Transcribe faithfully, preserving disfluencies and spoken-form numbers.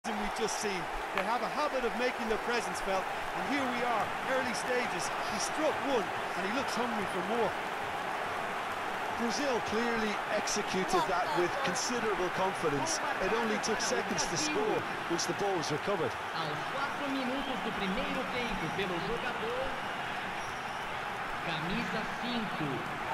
we've just seen. They have a habit of making their presence felt, and here we are, early stages. He struck one, and he looks hungry for more. Brazil clearly executed that with considerable confidence. It only took seconds to score once the ball was recovered. Aos quatro minutos do primeiro tempo pelo jogador camisa cinco.